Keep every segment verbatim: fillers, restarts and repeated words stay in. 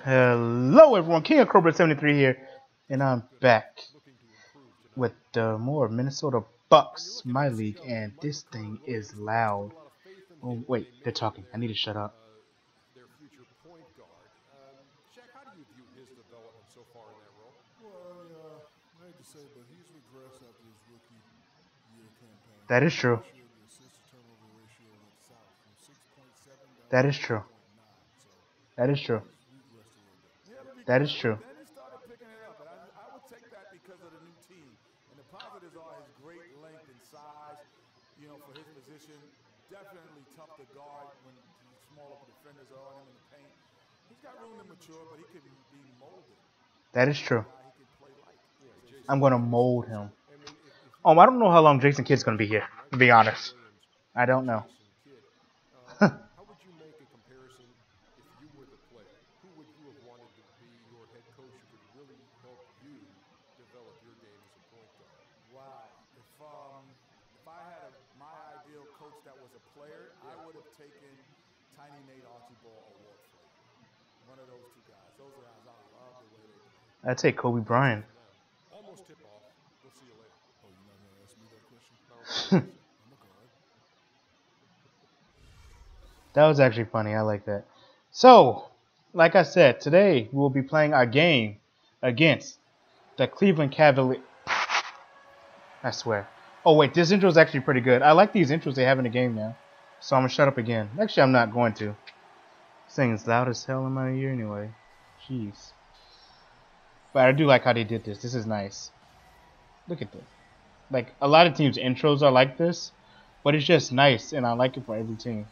Hello everyone, King of Cobra seventy-three here, and I'm back with uh, more Minnesota Bucks MyLeague, and this thing is loud. Oh wait, they're talking. I need to shut up. Their future point guard. Um, Shaq, how do you view his development so far in that role? Well, uh, I hate to say, but he's regressed after his rookie year campaign. That is true. Last year, the assist to turnover ratio went south from six point seven down That to is true. five point nine. So That is true. he's regressed a little bit. Yeah, but That is true. then he started picking it up, and I, I would take that because of the new team. And the positives are his great length and size, you know, for his position. Definitely tough to guard when smaller defenders are on him in the paint. He's got room to mature, but he could be molded. That is true. He could play like. Yeah, I'm gonna mold him. Um, I don't know how long Jason Kidd's gonna be here. To be honest, I don't know. How would you make a comparison if you were the player? Who would you have wanted to be your head coach who could really help you develop your game as a point guard? Wow. If um, if I had a, my ideal coach that was a player, I would have taken Tiny Nate Archibald or Walt Frazier. One of those two guys. Those guys, I love the way they play. I'd take Kobe Bryant. Almost tip off. We'll see you later. Oh, you're not gonna ask me that question? I'm a guard. That was actually funny. I like that. So, like I said, today we'll be playing our game against the Cleveland Cavaliers. I swear. Oh, wait. This intro is actually pretty good. I like these intros they have in the game now. So I'm going to shut up again. Actually, I'm not going to. This thing is loud as hell in my ear anyway. Jeez. But I do like how they did this. This is nice. Look at this. Like, a lot of teams' intros are like this. But it's just nice, and I like it for every team.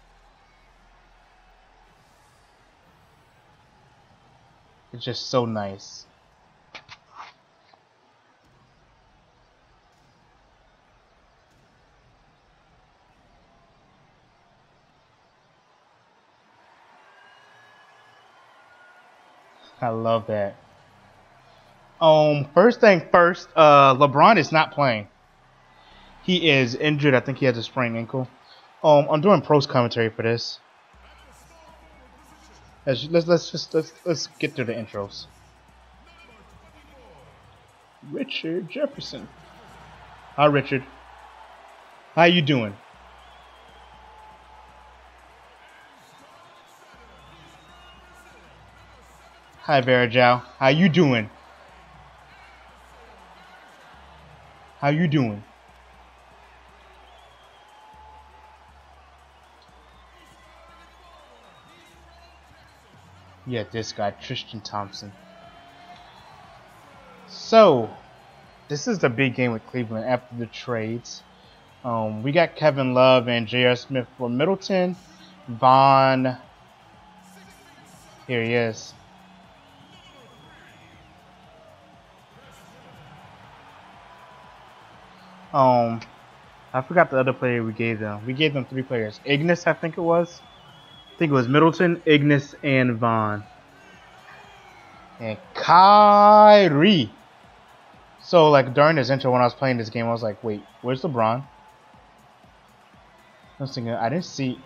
It's just so nice. I love that. Um, first thing first, uh, LeBron is not playing. He is injured. I think he has a sprained ankle. Um, I'm doing pros commentary for this. Let's let's let's just let's let's get through the intros. Richard Jefferson. Hi, Richard. How you doing? Hi, Vera Jow. How you doing? How you doing? Yeah, this guy, Tristan Thompson. So, this is the big game with Cleveland after the trades. Um, we got Kevin Love and J R Smith for Middleton. Vaughn. Here he is. Um, I forgot the other player we gave them. We gave them three players. Ignis, I think it was. I think it was Middleton, Ignis, and Vaughn. And Kyrie. So, like, during this intro when I was playing this game, I was like, wait, where's LeBron? I was thinking, I didn't see...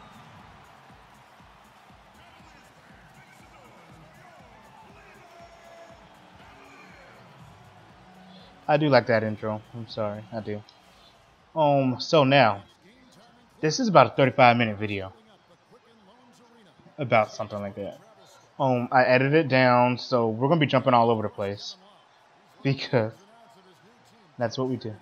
I do like that intro. I'm sorry, I do. Um, so now, this is about a thirty-five minute video. About something like that. Um, I edited it down, so we're gonna be jumping all over the place because that's what we do.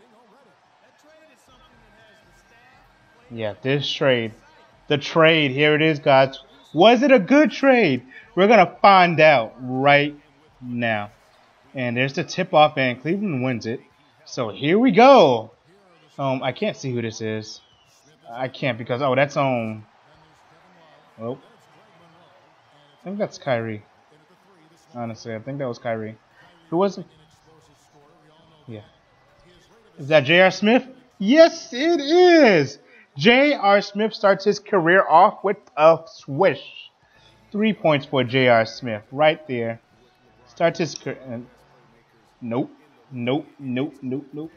Yeah, this trade, the trade. Here it is, guys. Was it a good trade? We're gonna find out right now. And there's the tip off, and Cleveland wins it. So here we go. Um, I can't see who this is. I can't because oh, that's on. Oh. I think that's Kyrie. Honestly, I think that was Kyrie. Who was it? Yeah. Is that J R Smith? Yes, it is. J R Smith starts his career off with a swish. Three points for J R Smith right there. Starts his career. Nope. Nope. Nope. Nope. Nope.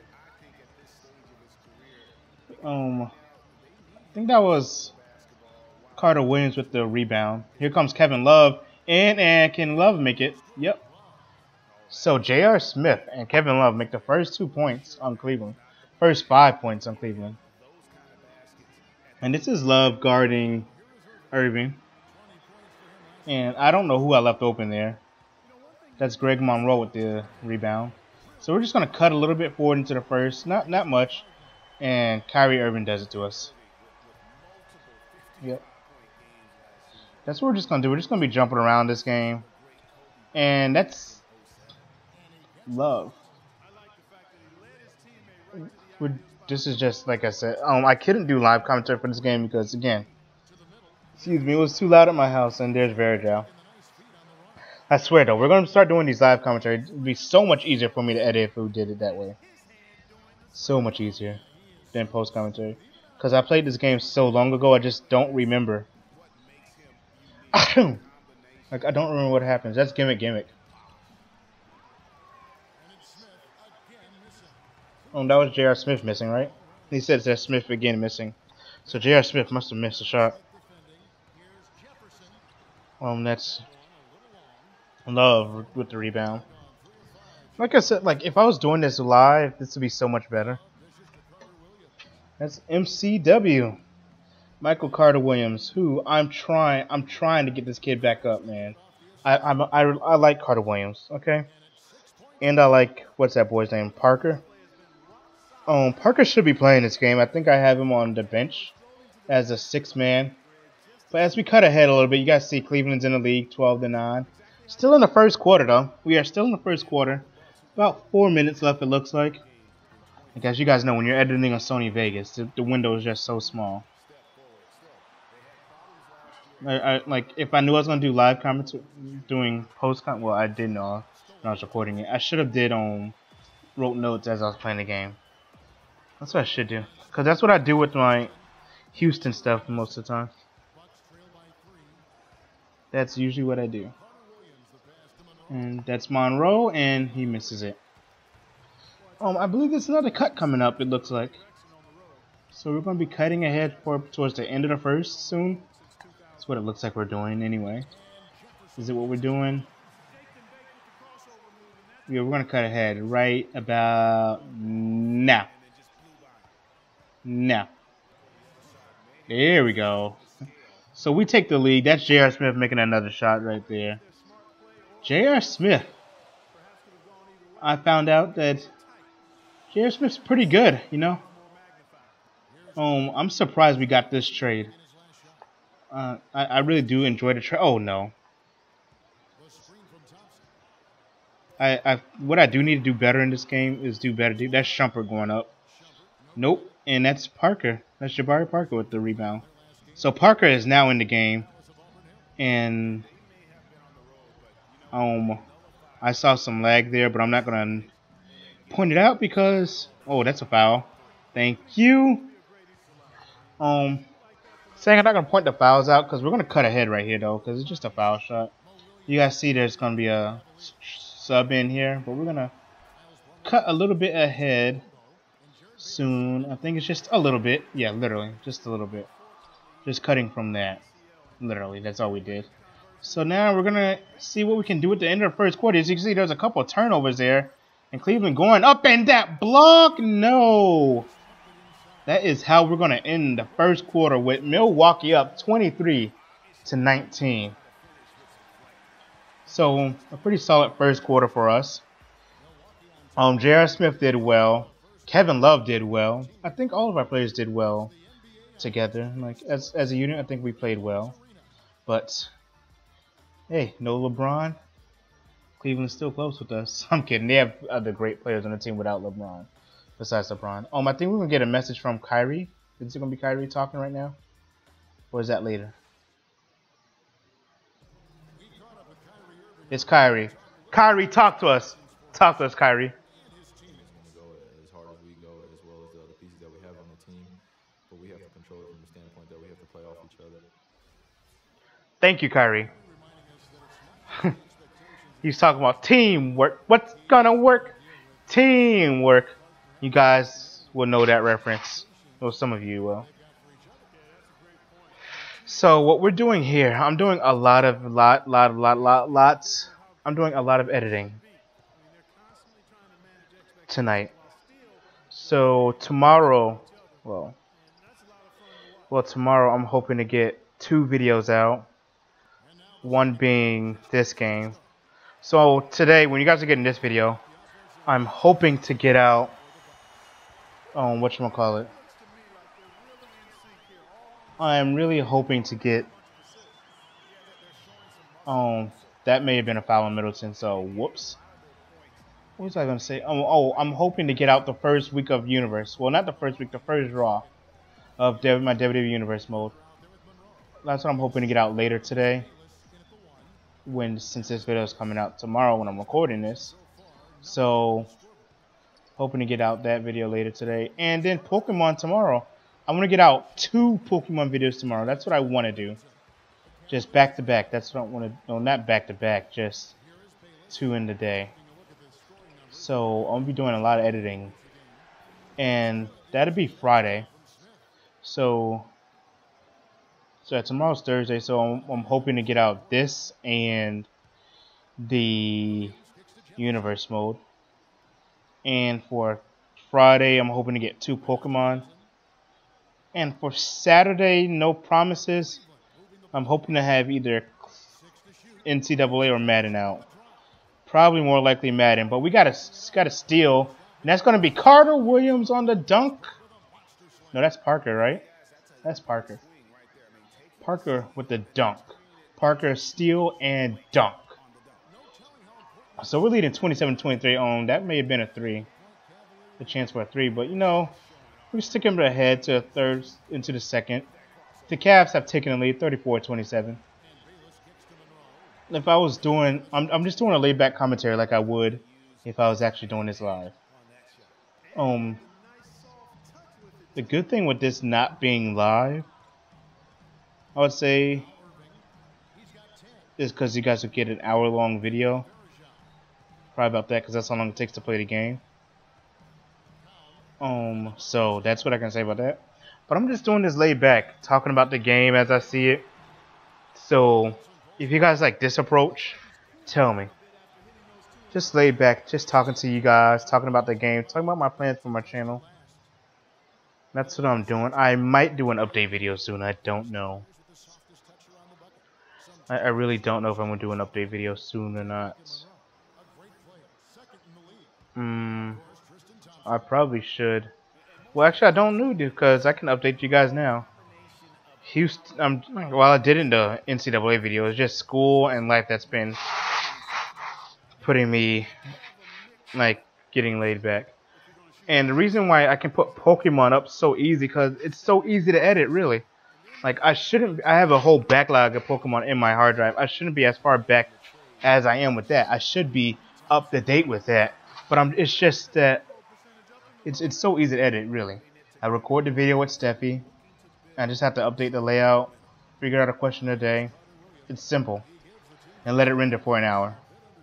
Um, I think that was Carter Williams with the rebound. Here comes Kevin Love. And and can Love make it? Yep. So J R. Smith and Kevin Love make the first two points on Cleveland. First five points on Cleveland. And this is Love guarding Irving. And I don't know who I left open there. That's Greg Monroe with the rebound. So we're just going to cut a little bit forward into the first. Not not much. And Kyrie Irving does it to us. Yep. That's what we're just going to do. We're just going to be jumping around this game. And that's Love. We're, this is just, like I said, um, I couldn't do live commentary for this game because, again, excuse me, it was too loud at my house, and there's Verjao. I swear, though, we're going to start doing these live commentary. It would be so much easier for me to edit if we did it that way. So much easier than post commentary. Because I played this game so long ago, I just don't remember. Like, I don't remember what happens. That's gimmick, gimmick. Oh, that was J R. Smith missing, right? He said that Smith again missing. So J R. Smith must have missed a shot. Um, that's Love with the rebound. Like I said, like if I was doing this live, this would be so much better. That's M C W, Michael Carter Williams, who I'm trying, I'm trying to get this kid back up, man. I I'm, I I like Carter Williams, okay, and I like what's that boy's name, Parker. Um, Parker should be playing this game. I think I have him on the bench as a six man. But as we cut ahead a little bit, you guys see Cleveland's in the league, twelve to nine. Still in the first quarter, though. We are still in the first quarter. About four minutes left, it looks like. Like as you guys know, when you're editing on Sony Vegas, the, the window is just so small. I, I, like, if I knew I was going to do live comments, doing post-com, well, I didn't know when I was recording it. I should have did, um, wrote notes as I was playing the game. That's what I should do. Because that's what I do with my Houston stuff most of the time. That's usually what I do. And that's Monroe, and he misses it. Um, I believe there's another cut coming up, it looks like. So we're going to be cutting ahead for towards the end of the first soon. That's what it looks like we're doing anyway. Is it what we're doing? Yeah, we're going to cut ahead right about now. Now. There we go. So we take the lead. That's J R. Smith making another shot right there. J R. Smith. I found out that J R. Smith's pretty good, you know. Um, I'm surprised we got this trade. Uh, I, I really do enjoy the trade. Oh no. I, I what I do need to do better in this game is do better. That's Shumpert going up. Nope. And that's Parker. That's Jabari Parker with the rebound. So Parker is now in the game. And um I saw some lag there, but I'm not gonna point it out because oh, that's a foul. Thank you. Um saying I'm not gonna point the fouls out because we're gonna cut ahead right here though, because it's just a foul shot. You guys see there's gonna be a sub in here, but we're gonna cut a little bit ahead soon. I think it's just a little bit. Yeah, literally, just a little bit. Just cutting from that. Literally, that's all we did. So now we're gonna see what we can do at the end of the first quarter. As you can see, there's a couple of turnovers there, and Cleveland going up and that block. No, that is how we're gonna end the first quarter with Milwaukee up twenty-three to nineteen. So a pretty solid first quarter for us. Um, J R. Smith did well. Kevin Love did well. I think all of our players did well together. Like as as a unit, I think we played well. But hey, no LeBron. Cleveland's still close with us. I'm kidding. They have other great players on the team without LeBron. Besides LeBron. Um, I think we're gonna get a message from Kyrie. Is it gonna be Kyrie talking right now, or is that later? It's Kyrie. Kyrie, talk to us. Talk to us, Kyrie. Thank you, Kyrie. He's talking about teamwork. What's gonna work? Teamwork. You guys will know that reference. Well, some of you will. So what we're doing here, I'm doing a lot of lot lot lot lot lots. I'm doing a lot of editing tonight. So tomorrow, well, well tomorrow I'm hoping to get two videos out. One being this game. So today, when you guys are getting this video, I'm hoping to get out um whatchamacallit. I'm really hoping to get um that may have been a foul in Middleton, so whoops. What was I gonna say? Oh, oh, I'm hoping to get out the first week of Universe. Well, not the first week, the first Raw of my W W E Universe mode. That's what I'm hoping to get out later today. When since this video is coming out tomorrow when I'm recording this, so hoping to get out that video later today, and then Pokemon tomorrow. I want to get out two Pokemon videos tomorrow. That's what I want to do, just back to back. That's what I want to. No, not back to back, just two in the day. So I'm gonna be doing a lot of editing, and that'll be Friday. So. So tomorrow's Thursday, so I'm, I'm hoping to get out this and the Universe mode. And for Friday, I'm hoping to get two Pokemon. And for Saturday, no promises. I'm hoping to have either N C double A or Madden out. Probably more likely Madden, but we gotta gotta steal, and that's gonna be Carter Williams on the dunk. No, that's Parker, right? That's Parker. Parker with the dunk. Parker steal and dunk. So we're leading twenty-seven twenty-three on. That may have been a three. A chance for a three, but you know, we're sticking ahead to a third into the second. The Cavs have taken the lead thirty-four twenty-seven. If I was doing, I'm, I'm just doing a laid back commentary like I would if I was actually doing this live. Um, the good thing with this not being live, I would say, is because you guys will get an hour-long video. Probably about that, because that's how long it takes to play the game. Um, so that's what I can say about that. But I'm just doing this laid back, talking about the game as I see it. So if you guys like this approach, tell me. Just laid back, just talking to you guys, talking about the game, talking about my plans for my channel. That's what I'm doing. I might do an update video soon. I don't know. I, I really don't know if I'm going to do an update video soon or not. Hmm. I probably should. Well, actually, I don't know, dude, because I can update you guys now. Houston, um, well, I did in the N C double A video. It's just school and life that's been putting me, like, getting laid back. And the reason why I can put Pokemon up so easy, because it's so easy to edit, really. Like, I shouldn't, I have a whole backlog of Pokemon in my hard drive. I shouldn't be as far back as I am with that. I should be up to date with that. But I'm, it's just that it's it's so easy to edit, really. I record the video with Steffi. I just have to update the layout, figure out a question a day. It's simple. And let it render for an hour.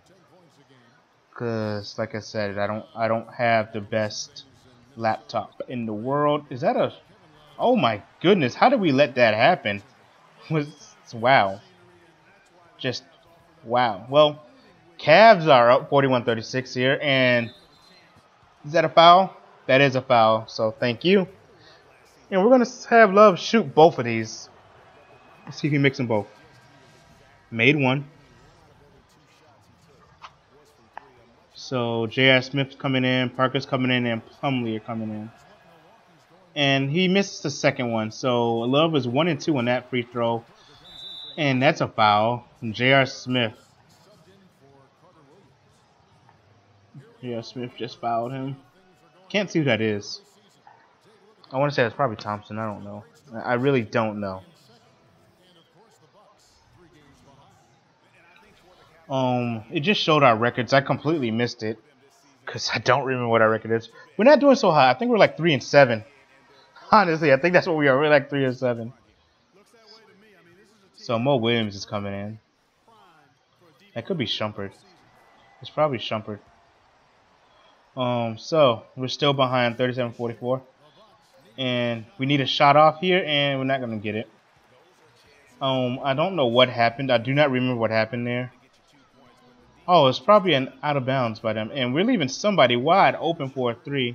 Cause like I said, I don't I don't have the best laptop in the world. Is that a oh my goodness, how did we let that happen? Was wow. Just wow. Well, Cavs are up forty-one thirty-six here, and is that a foul? That is a foul, so thank you. And we're gonna have Love shoot both of these. Let's see if he makes them both. Made one. So J R Smith's coming in, Parker's coming in, and Plumlee are coming in. And he missed the second one, so Love is one and two on that free throw. And that's a foul. And J R Smith. J R Smith just fouled him. Can't see who that is. I want to say it's probably Thompson. I don't know. I really don't know. Um, it just showed our records. I completely missed it because I don't remember what our record is. We're not doing so high. I think we're like three and seven. Honestly, I think that's what we are. We're like three and seven. So Mo Williams is coming in. That could be Shumpert. It's probably Shumpert. Um, so we're still behind thirty-seven forty-four, and we need a shot off here, and we're not gonna get it. Um, I don't know what happened. I do not remember what happened there. Oh, it's probably an out of bounds by them. And we're leaving somebody wide open for a three.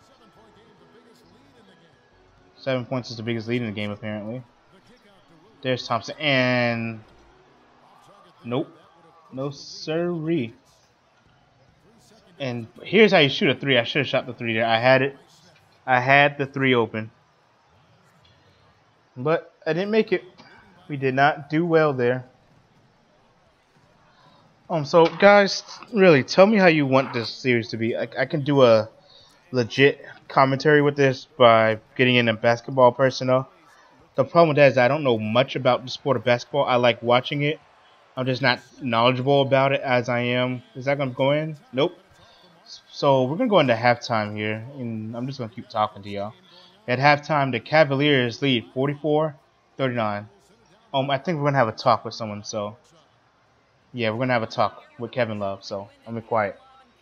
Seven points is the biggest lead in the game, apparently. There's Thompson. And... Nope. No sirree. And here's how you shoot a three. I should have shot the three there. I had it. I had the three open. But I didn't make it. We did not do well there. Um, so guys, really, tell me how you want this series to be. I, I can do a legit commentary with this by getting in a basketball personnel. The problem with that is I don't know much about the sport of basketball. I like watching it. I'm just not knowledgeable about it as I am. Is that going to go in? Nope. So we're going to go into halftime here, and I'm just going to keep talking to y'all. At halftime, the Cavaliers lead forty-four thirty-nine. Um, I think we're going to have a talk with someone, so... Yeah, we're going to have a talk with Kevin Love, so I'm be quiet.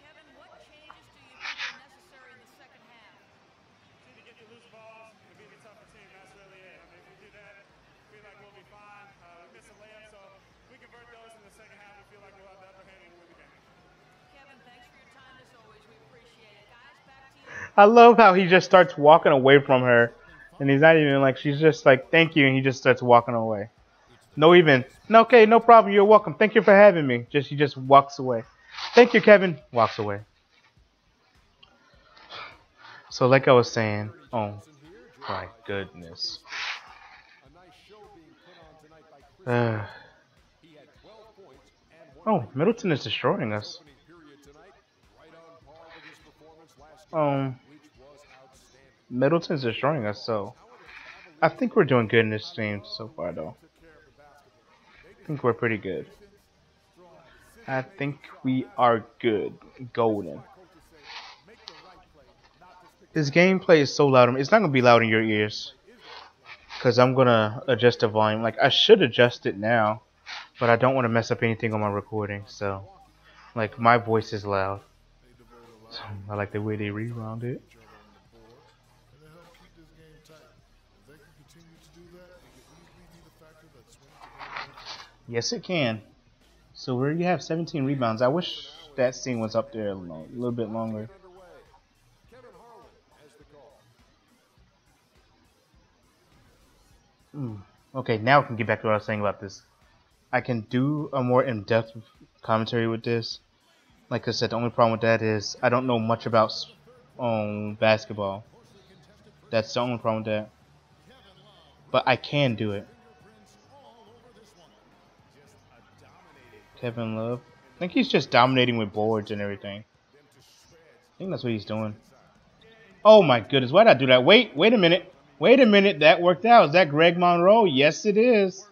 I love how he just starts walking away from her, and he's not even like, she's just like, thank you, and he just starts walking away. No even, no, okay, no problem, you're welcome, thank you for having me. Just He just walks away. Thank you, Kevin. Walks away. So like I was saying, oh my goodness. Uh, oh, Middleton is destroying us. Um, Middleton's destroying us, so I think we're doing good in this game so far, though. I think we're pretty good. I think we are good. Golden. This gameplay is so loud. It's not going to be loud in your ears. Because I'm going to adjust the volume. Like, I should adjust it now. But I don't want to mess up anything on my recording. So, like, my voice is loud. So, I like the way they rewound it. Yes, it can. So where you have seventeen rebounds. I wish that scene was up there a little, a little bit longer. Mm. Okay, now I can get back to what I was saying about this. I can do a more in-depth commentary with this. Like I said, the only problem with that is I don't know much about um, basketball. That's the only problem with that. But I can do it. Kevin Love. I think he's just dominating with boards and everything. I think that's what he's doing. Oh my goodness, why did I do that? Wait, wait a minute. Wait a minute, that worked out. Is that Greg Monroe? Yes, it is.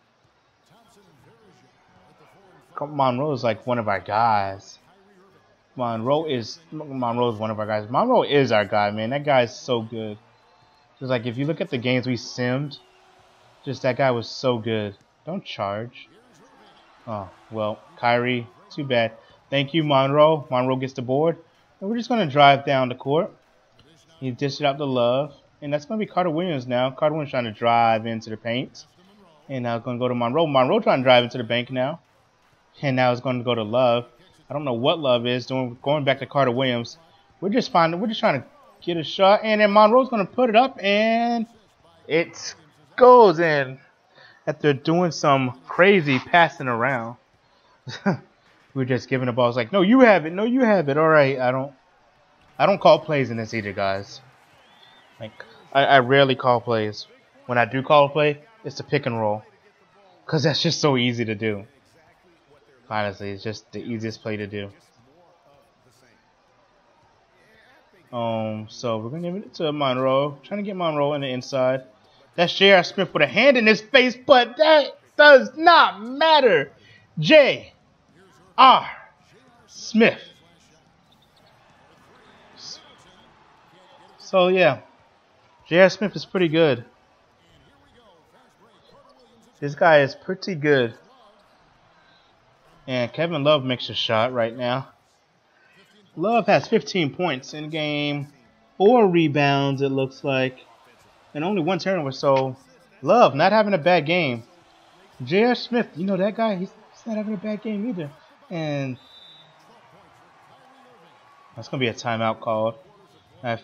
Monroe is like one of our guys. Monroe is Monroe is one of our guys. Monroe is our guy, man. That guy is so good. Just like if you look at the games we simmed, just that guy was so good. Don't charge. Oh, well, Kyrie, too bad. Thank you, Monroe. Monroe gets the board. And we're just going to drive down the court. He dished it out to Love. And that's going to be Carter Williams now. Carter Williams trying to drive into the paint. And now it's going to go to Monroe. Monroe trying to drive into the bank now. And now it's going to go to Love. I don't know what Love is doing. Going back to Carter Williams. We're just finding, we're just trying to get a shot. And then Monroe's going to put it up. And it goes in. After doing some crazy passing around. We're just giving the ball. It's like, no, you have it. No, you have it. All right. I don't I don't call plays in this either, guys. Like, I, I rarely call plays. When I do call a play, it's a pick and roll. Because that's just so easy to do. Honestly, it's just the easiest play to do. Um, so we're going to give it to Monroe. Trying to get Monroe in the inside. That's J R. Smith with a hand in his face, but that does not matter. J R. Smith. So, yeah. J R. Smith is pretty good. This guy is pretty good. And Kevin Love makes a shot right now. Love has fifteen points in the game. Four rebounds, it looks like. And only one turnover, so Love not having a bad game. J R. Smith, you know that guy, he's, he's not having a bad game either. And that's going to be a timeout called. I,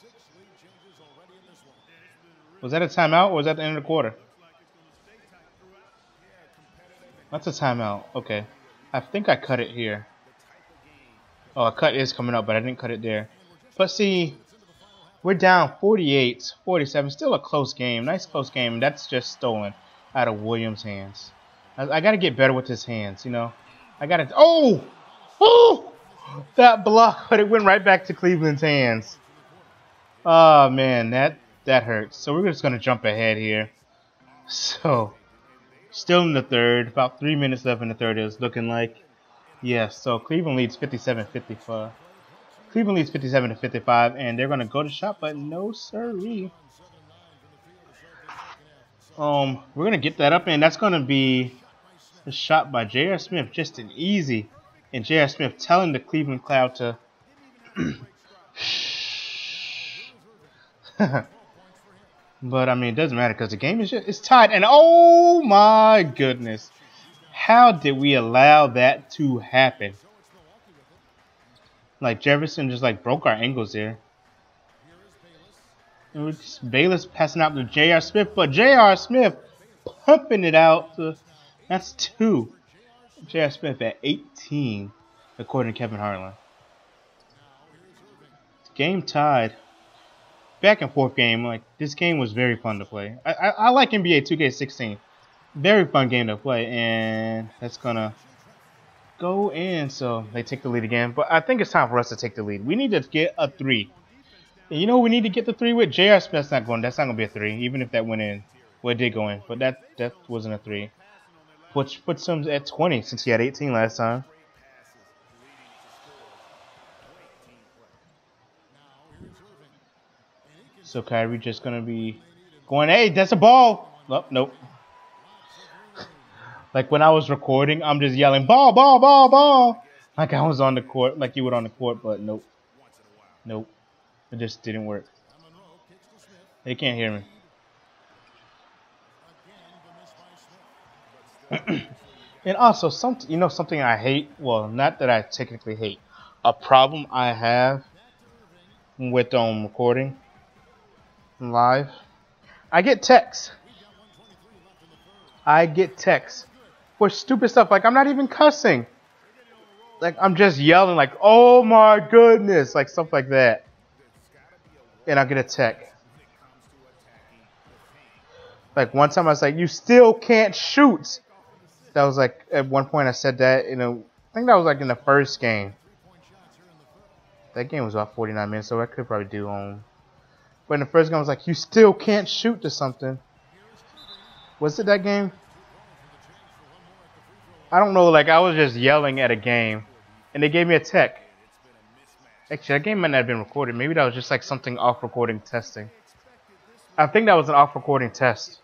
was that a timeout or was that the end of the quarter? That's a timeout. Okay. I think I cut it here. Oh, a cut is coming up, but I didn't cut it there. But see, we're down forty-eight forty-seven. Still a close game. Nice close game. That's just stolen out of Williams' hands. I, I got to get better with his hands, you know. I got to... Oh! Oh! That block, but it went right back to Cleveland's hands. Oh, man. That, that hurts. So we're just going to jump ahead here. So, still in the third. About three minutes left in the third, it's looking like. Yes, so Cleveland leads fifty-seven fifty-five. Cleveland leads fifty-seven to fifty-five, and they're going to go to shot, but no sirree. Um, we're going to get that up, and that's going to be a shot by J R. Smith, just an easy. And J R. Smith telling the Cleveland crowd to but, I mean, it doesn't matter because the game is just, it's tied. And, oh, my goodness. How did we allow that to happen? Like, Jefferson just, like, broke our angles there. And we just, Bayless passing out to J R. Smith. But J R. Smith pumping it out. To, that's two. J R. Smith at eighteen, according to Kevin Harlan. Game tied. Back and forth game. Like, this game was very fun to play. I, I, I like N B A two K sixteen. Very fun game to play, and that's gonna go in. So they take the lead again, but I think it's time for us to take the lead. We need to get a three. And you know we need to get the three with? J R. Smith's not going. That's not gonna be a three, even if that went in. Well, it did go in, but that that wasn't a three. Which puts him at twenty since he had eighteen last time. So Kyrie just gonna be going. Hey, that's a ball. Oh, nope. Like when I was recording, I'm just yelling, ball, ball, ball, ball. Like I was on the court, like you were on the court, but nope. Nope. It just didn't work. They can't hear me. And also, some, you know something I hate? Well, not that I technically hate. A problem I have with um, recording live. I get texts. I get texts. For stupid stuff, like I'm not even cussing. Like I'm just yelling like, oh my goodness, like stuff like that. And I'll get a text. Like one time I was like, you still can't shoot. That was like, at one point I said that, you know, I think that was like in the first game. That game was about forty-nine minutes, so I could probably do um but in the first game I was like, you still can't shoot to something. Was it that game? I don't know, like I was just yelling at a game and they gave me a tech. Actually, that game might not have been recorded. Maybe that was just like something off recording testing. I think that was an off recording test.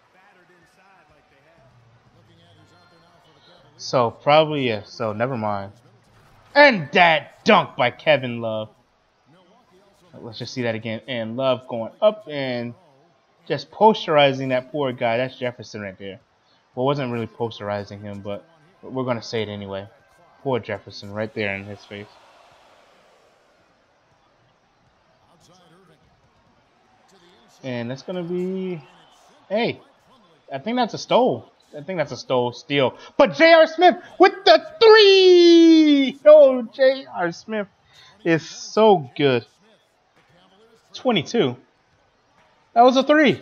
So probably yeah, so never mind. And that dunk by Kevin Love. Let's just see that again. And Love going up and just posterizing that poor guy. That's Jefferson right there. Well, wasn't really posterizing him, but we're going to say it anyway. Poor Jefferson right there in his face. And that's going to be... Hey, I think that's a stole. I think that's a stole steal. But J R. Smith with the three! Oh, J R. Smith is so good. twenty-two. That was a three.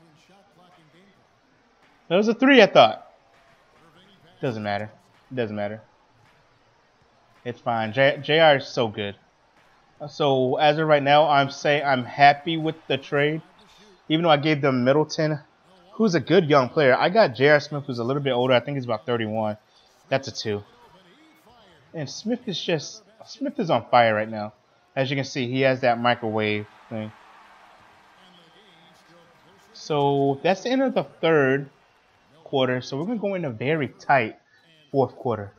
That was a three, I thought. Doesn't matter. Doesn't matter. It's fine. J JR is so good. So as of right now, I'm saying I'm happy with the trade. Even though I gave them Middleton, who's a good young player. I got J R. Smith, who's a little bit older. I think he's about thirty-one. That's a two. And Smith is just Smith is on fire right now. As you can see, he has that microwave thing. So that's the end of the third quarter. So we're going to go in a very tight fourth quarter.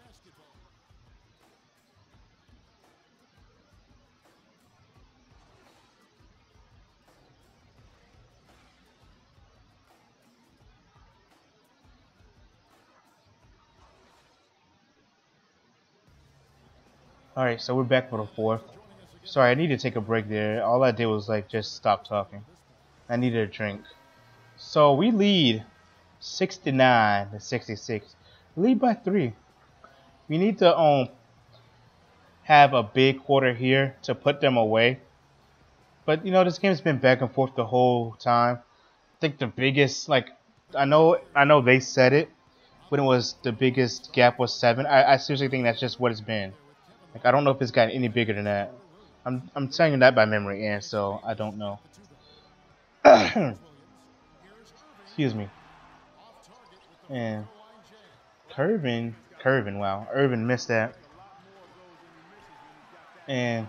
Alright, so we're back for the fourth. Sorry, I need to take a break there. All I did was like just stop talking. I needed a drink. So we lead sixty-nine to sixty-six. We lead by three. We need to um have a big quarter here to put them away. But you know, this game's been back and forth the whole time. I think the biggest, like, I know, I know they said it when it was the biggest gap was seven. I, I seriously think that's just what it's been. Like, I don't know if it's gotten any bigger than that. I'm, I'm telling you that by memory, and so I don't know. Excuse me. And Curvin, Curvin, wow, Irvin missed that. And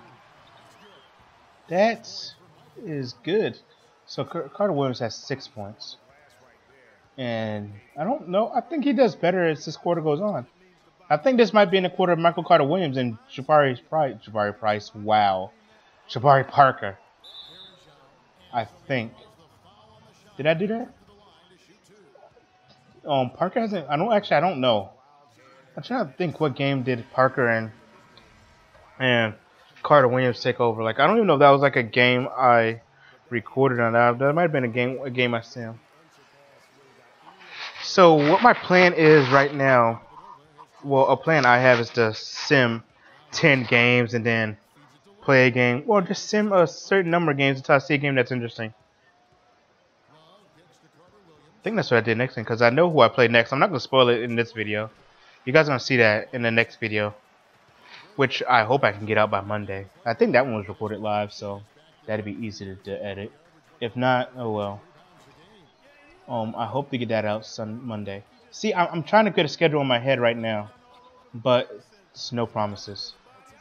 that is good. So Carter Williams has six points. And I don't know. I think he does better as this quarter goes on. I think this might be in the quarter of Michael Carter Williams and Jabari Price. Jabari Price, wow. Jabari Parker. I think. Did I do that? Um, Parker hasn't. I don't actually. I don't know. I'm trying to think what game did Parker and and Carter Williams take over. Like, I don't even know if that was like a game I recorded on that. That might have been a game a game I sim. So what my plan is right now, well, a plan I have is to sim ten games and then play a game. Well, just sim a certain number of games until I see a game that's interesting. I think that's what I did next time because I know who I play next. I'm not going to spoil it in this video. You guys are going to see that in the next video, which I hope I can get out by Monday. I think that one was recorded live, so that'd be easy to, to edit. If not, oh well. Um, I hope to get that out Sun Monday. See, I'm, I'm trying to get a schedule in my head right now, but it's no promises.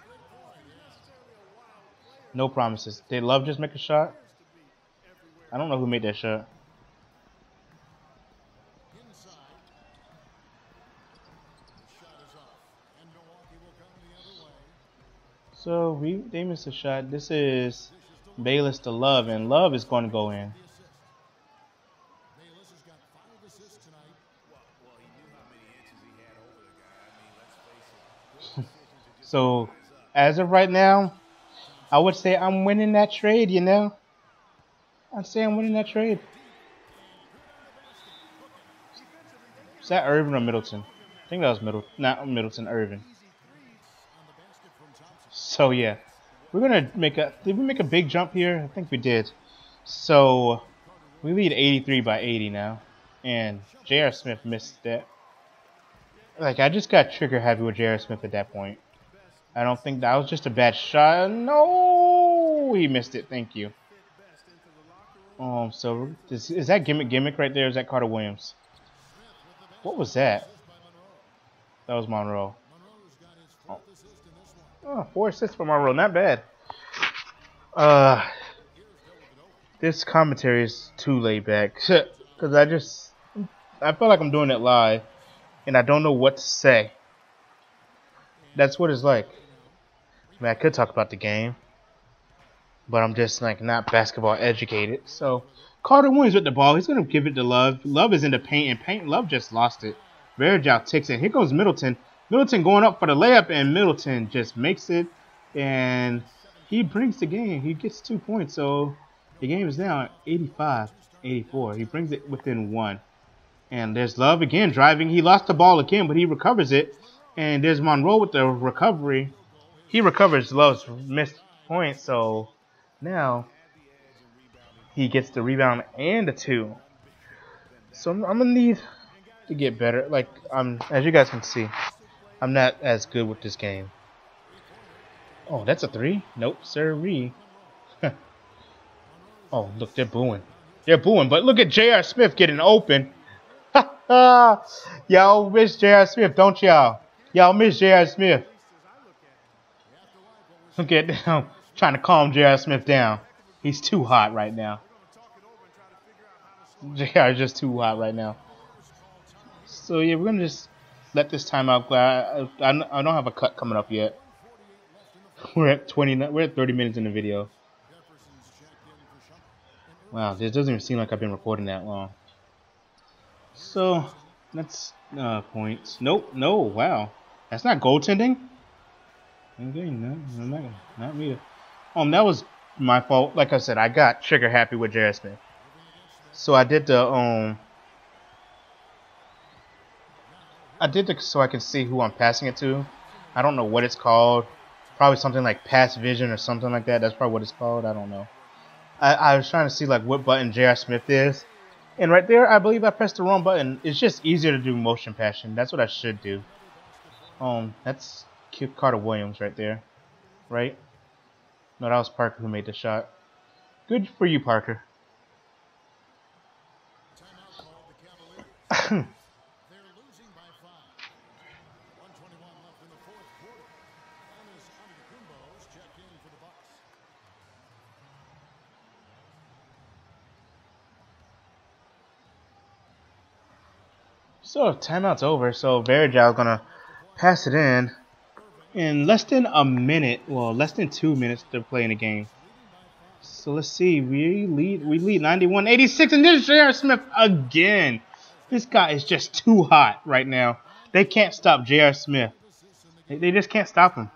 No promises. Did Love just make a shot? I don't know who made that shot. So we they missed a shot. This is Bayless to Love, and Love is going to go in. So as of right now, I would say I'm winning that trade. You know, I'd say I'm winning that trade. Is that Irvin or Middleton? I think that was Middleton, not Middleton, Irvin. So yeah, we're gonna make a. Did we make a big jump here? I think we did. So we lead eighty-three by eighty now, and J R Smith missed that. Like, I just got trigger happy with J R Smith at that point. I don't think that was just a bad shot. No, he missed it. Thank you. Um, so is, is that gimmick gimmick right there? Is that Carter Williams? What was that? That was Monroe. Oh. Oh, four assists for Monroe. Not bad. Uh, this commentary is too laid back because I just I feel like I'm doing it live and I don't know what to say. That's what it's like. I mean, I could talk about the game, but I'm just like not basketball educated. So Carter Williams with the ball. He's gonna give it to Love. Love is in the paint, and paint. Love just lost it. Verjao takes it. Here goes Middleton. Middleton going up for the layup, and Middleton just makes it, and he brings the game. He gets two points, so the game is now eighty-five eighty-four. He brings it within one. And there's Love again driving. He lost the ball again, but he recovers it. And there's Monroe with the recovery. He recovers Love's missed point, so now he gets the rebound and the two. So I'm, I'm gonna need to get better. Like, I'm, as you guys can see, I'm not as good with this game. Oh, that's a three? Nope, sirree. Oh, look, they're booing. They're booing, but look at J R Smith getting open. Y'all miss J R Smith, don't y'all? Y'all miss J R Smith. Look at him trying to calm J R Smith down. He's too hot right now. J R is just too hot right now. So yeah, we're gonna just let this time out. I, I, I don't have a cut coming up yet. We're at twenty. We're at thirty minutes in the video. Wow, this doesn't even seem like I've been recording that long. So that's uh, points. Nope. No. Wow, that's not goaltending. Okay, no, I'm not, not me. Um, that was my fault. Like I said, I got trigger happy with J R. Smith. So I did the um, I did the so I can see who I'm passing it to. I don't know what it's called. Probably something like pass vision or something like that. That's probably what it's called. I don't know. I, I was trying to see like what button J R. Smith is. And right there, I believe I pressed the wrong button. It's just easier to do motion passing. That's what I should do. Um, that's Carter Williams right there. Right? No, that was Parker who made the shot. Good for you, Parker. So timeout's over. So Varejao gonna pass it in in less than a minute. Well, less than two minutes they're playing the game. So let's see. We lead. We lead ninety-one eighty-six, and there's J R. Smith again. This guy is just too hot right now. They can't stop J R. Smith. They, they just can't stop him.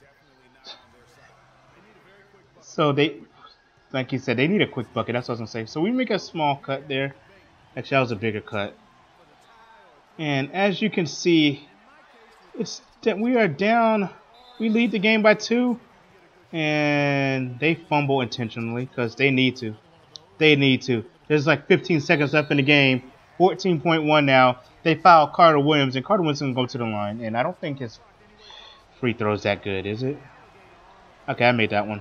So they, like you said, they need a quick bucket. That's what I was gonna say. So we make a small cut there. Actually, that was a bigger cut. And as you can see, it's that we are down. We lead the game by two, and they fumble intentionally because they need to. They need to. There's like fifteen seconds left in the game. fourteen point one now. They foul Carter Williams, and Carter Williams is going to go to the line. And I don't think his free throw's that good, is it? Okay, I made that one.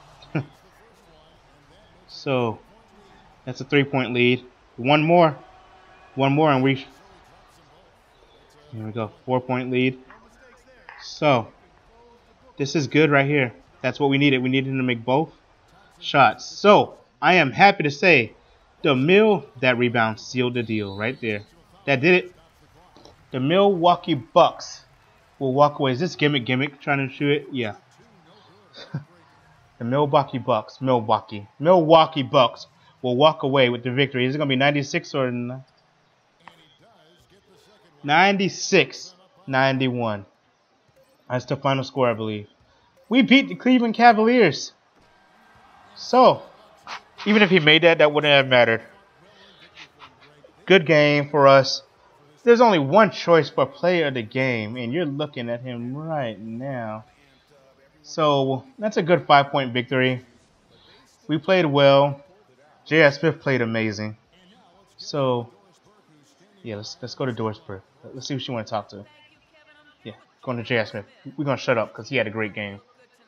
So, that's a three-point lead. One more. One more, and we... Here we go. Four-point lead. So, this is good right here. That's what we needed. We needed to make both shots. So, I am happy to say the Mill, that rebound sealed the deal right there. That did it. The Milwaukee Bucks will walk away. Is this gimmick gimmick trying to shoot it? Yeah. The Milwaukee Bucks, Milwaukee, Milwaukee Bucks will walk away with the victory. Is it going to be ninety-six or ninety-six ninety-one? That's the final score, I believe. We beat the Cleveland Cavaliers. So, even if he made that, that wouldn't have mattered. Good game for us. There's only one choice for player of the game, and you're looking at him right now. So, that's a good five-point victory. We played well. J R. Smith played amazing. So, yeah, let's let's go to Dorsberg. Let's see who she want to talk to. Yeah, going to J R. Smith. We're going to shut up because he had a great game.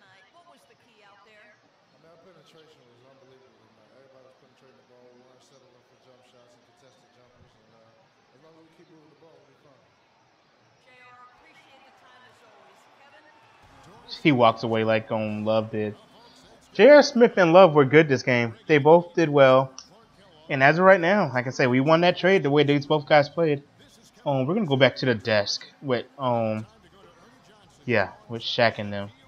He walks away like um, Love did. J R. Smith and Love were good this game. They both did well. And as of right now, I can say we won that trade the way these both guys played. Um, we're going to go back to the desk with, um, yeah, with Shaq and them.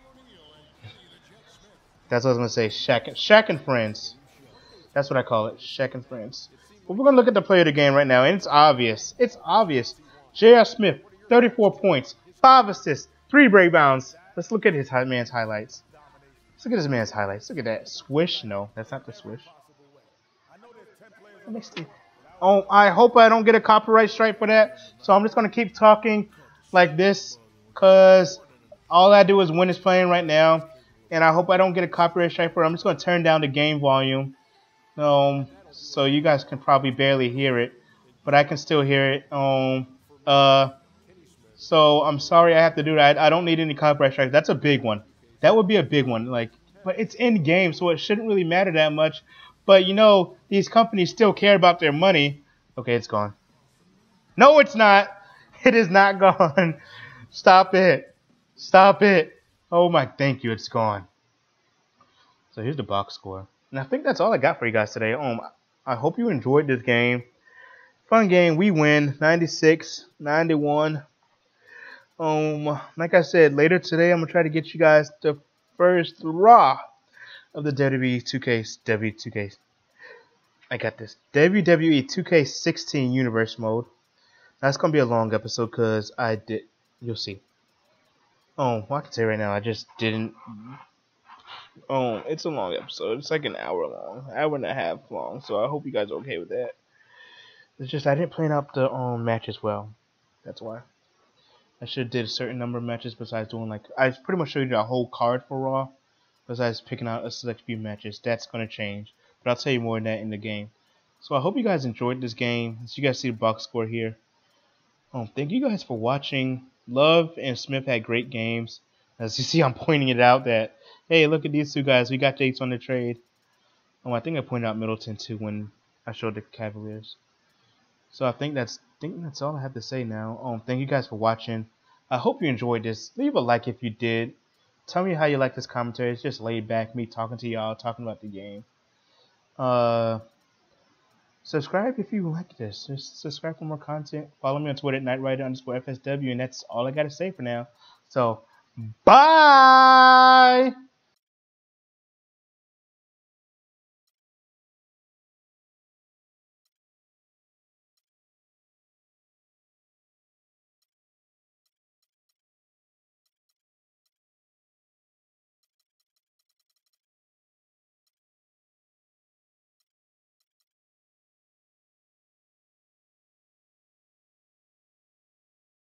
That's what I was going to say, Shaq, Shaq and friends. That's what I call it, Shaq and friends. But we're going to look at the player of the game right now, and it's obvious. It's obvious. J R. Smith, thirty-four points, five assists, three rebounds. Let's look at his man's highlights. Let's look at his man's highlights. Look at that. Swish? No, that's not the swish. Let me see. Oh, I hope I don't get a copyright strike for that. So I'm just going to keep talking like this because all I do is when it's playing right now. And I hope I don't get a copyright strike for it. I'm just going to turn down the game volume. Um, so you guys can probably barely hear it. But I can still hear it. Um, uh... So I'm sorry I have to do that. I don't need any copyright strikes. That's a big one. That would be a big one. Like, but it's in game, so it shouldn't really matter that much. But you know, these companies still care about their money. Okay, it's gone. No, it's not. It is not gone. Stop it. Stop it. Oh my, thank you. It's gone. So here's the box score. And I think that's all I got for you guys today. Um, I hope you enjoyed this game. Fun game. We win ninety-six ninety-one. Um, like I said, later today, I'm going to try to get you guys the first Raw of the W W E two K, W two K. I got this. W W E two K sixteen Universe Mode. That's going to be a long episode because I did, you'll see. Oh, well, I can say right now, I just didn't. Oh, it's a long episode. It's like an hour long, hour and a half long. So I hope you guys are okay with that. It's just I didn't plan out the um matches well. That's why. I should have did a certain number of matches besides doing like I pretty much showed you a whole card for Raw. Besides picking out a select few matches, that's gonna change. But I'll tell you more on that in the game. So I hope you guys enjoyed this game. As you guys see the Bucks score here. Um, thank you guys for watching. Love and Smith had great games. As you see, I'm pointing it out that hey, look at these two guys. We got dates on the trade. Oh, I think I pointed out Middleton too when I showed the Cavaliers. So I think that's I think that's all I have to say now. Um, thank you guys for watching. I hope you enjoyed this. Leave a like if you did. Tell me how you like this commentary. It's just laid back, me talking to y'all, talking about the game. Uh, subscribe if you like this. Just subscribe for more content. Follow me on Twitter at NightRider underscore F S W, and that's all I gotta say for now. So, bye.